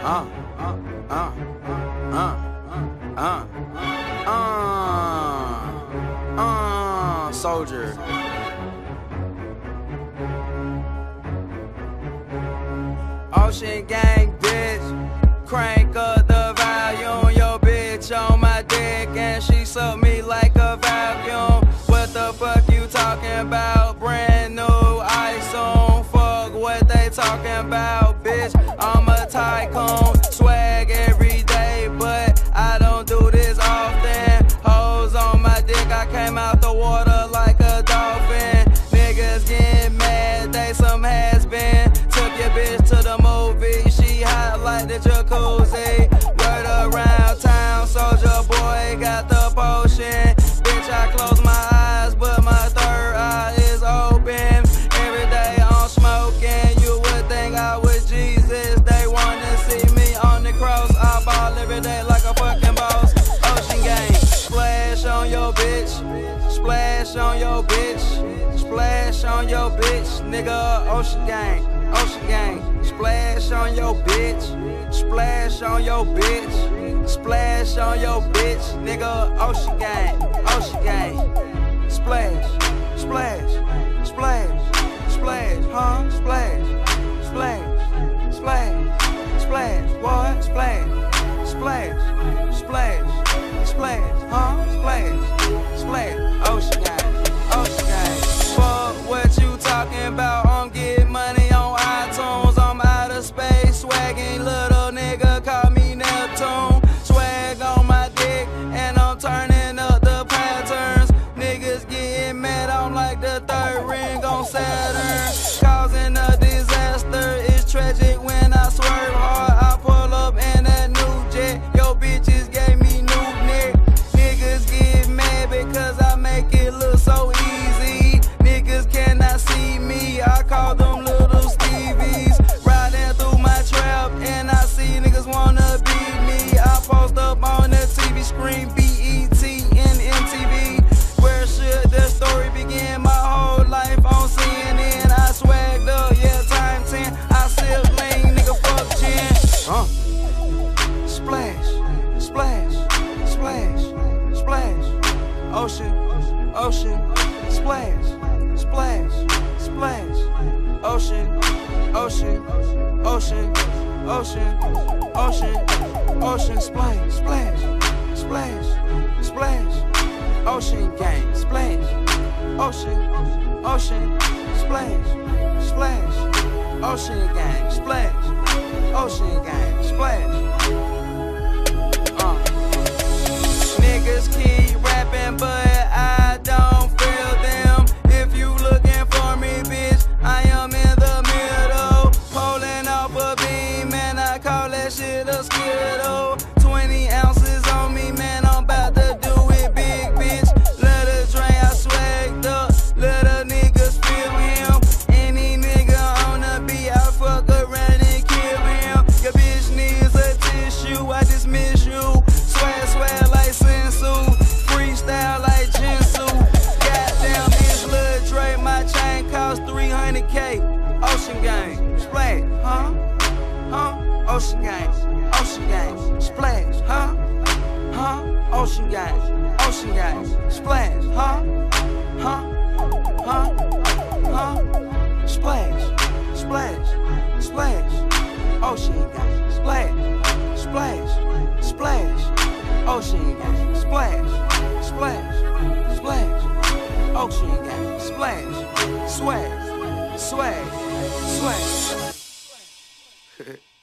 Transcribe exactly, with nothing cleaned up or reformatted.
uh, uh, uh, uh, uh, uh, uh, soldier. Ocean gang, bitch. Crank up the volume. Yo, bitch on my dick and she suck me like a vacuum. What the fuck you talking about? Brand new ice on. Fuck what they talking about, bitch. I'm a tycoon. Swag every day, but I don't do this often. Hoes on my dick, I came out the water like a dolphin. Niggas getting mad, they some has-been. Took your bitch to the movie, she hot like the jacuzzi. Word around town, soldier boy got the potion. Bitch, I close my eyes, but my third eye is open. Every day I'm smoking, you would think I was Jesus. They wanna see me on the cross, I ball every day like a fucking boss. Ocean gang, splash on your bitch, splash on your bitch, splash on your bitch, nigga. Ocean gang, ocean gang, splash on your bitch, splash on your bitch, splash on your bitch, nigga. Ocean gang, ocean gang, splash, splash, splash, splash, huh? Splash, splash, splash, splash, what? Splash, splash, splash, splash, huh? Splash, splash, ocean gang, ocean gang. Fuck what you talking about? I'm getting money on iTunes. I'm out of space, swagging little nigga, call me Neptune. Swag on my dick, and I'm turning up the patterns. Niggas getting mad, I'm like the third ring on Saturn. Causing a disaster, it's tragic when I swerve hard. I pull up in that new jet, yo bitches gave me new neck. Niggas get mad because I make it look so easy. Niggas cannot see me, I call them little Stevies. Riding through my trap and I see niggas wanna beat me. I post up on the T V screen, B E T and M T V. Where should the story begin? My whole life on C N N. I swagged up, yeah, time ten. I sip lean, nigga, fuck gin. Uh. Splash, splash, splash, splash. Ocean, ocean, splash, splash, splash. Ocean, ocean, ocean, ocean, ocean, ocean, splash, splash, splash, splash. Ocean gang, splash. Ocean, ocean, splash, splash. Ocean gang, splash. Ocean gang, splash. Uh. Niggas keep rapping, but I don't feel them. If you looking for me, bitch, I am in the middle. Pulling off a beam, man, I call that shit a skittle. twenty ounces on me, man, I'm about to do it big, bitch. Let her drink, I swagged up, let her niggas feel him. Any nigga on the beat, I fuck around and kill him. Your bitch needs a tissue, I just miss you. Swag, swag like Sensu, freestyle like Jinsu. Goddamn, it's Lil Dre, my chain cost three hundred K. Ocean gang, splash, huh? Huh? Ocean gang, ocean gang, splash, huh? Huh? Ocean gang, ocean gang, splash, huh? Huh? Huh? Huh? Splash, splash, splash. Ocean gang, splash, splash, splash. Ocean gang, splash, splash, splash. Ocean gang, splash, swag, swag, swag.